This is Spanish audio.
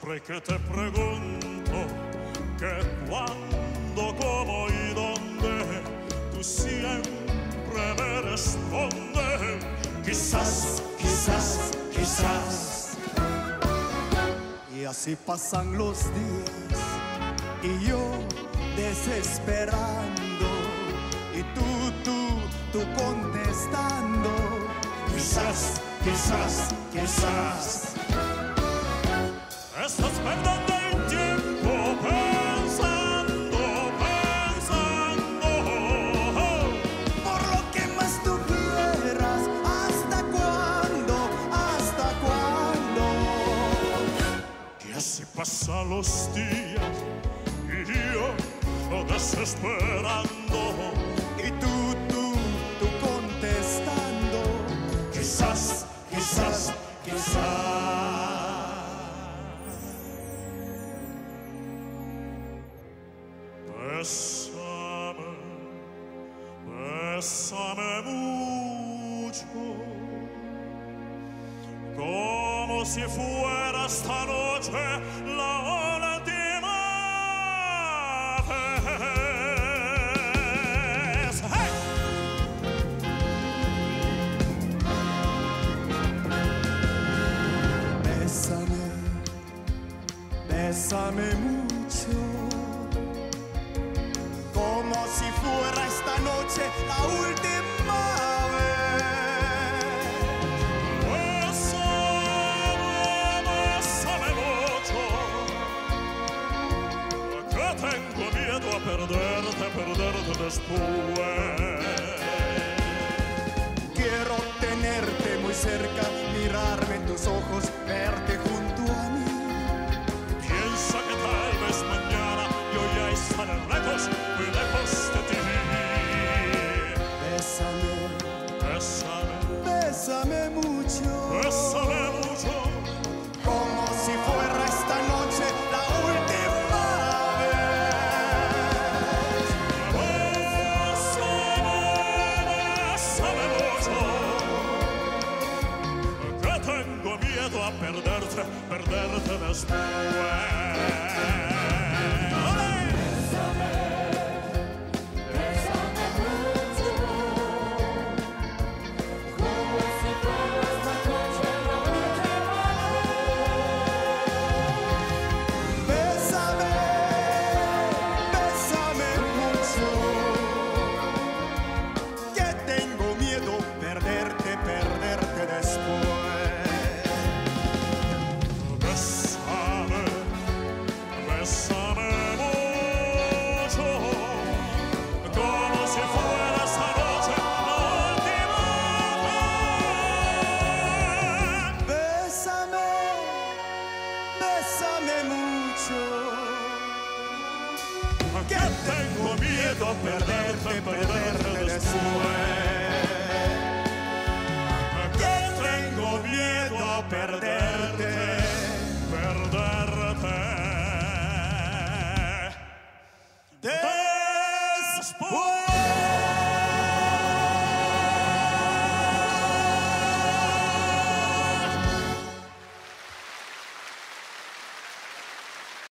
Siempre que te pregunto qué, cuándo, cómo y dónde, tú siempre me respondes: quizás, quizás, quizás. Y así pasan los días y yo desesperando, y tú contestando: quizás, quizás, quizás. Estás perdiendo el tiempo pensando, pensando. Por lo que más tú quieras. ¿Hasta cuándo? ¿Hasta cuándo? Y así pasan los días y yo desesperando, Y tú contestando: quizás, quizás, quizás. Bésame, bésame mucho, como si fuera esta noche la última vez. ¡Hey! Bésame, bésame mucho, como si fuera esta noche la última vez. Bésame, bésame mucho, que tengo miedo a perderte después. Quiero tenerte muy cerca, mirarme en tus ojos, verte junto a mí. Piensa que tal vez mañana yo ya estaré lejos, muy lejos de ti. Bésame, Bésame, bésame mucho, bésame mucho, como si fuera esta noche la última vez. bésame mucho, que tengo miedo a perderte después. Bésame, bésame mucho, que tengo miedo perderte después. Bésame, bésame mucho, como si fuera esta noche la última vez. Bésame, bésame mucho, Que tengo miedo a perderte después.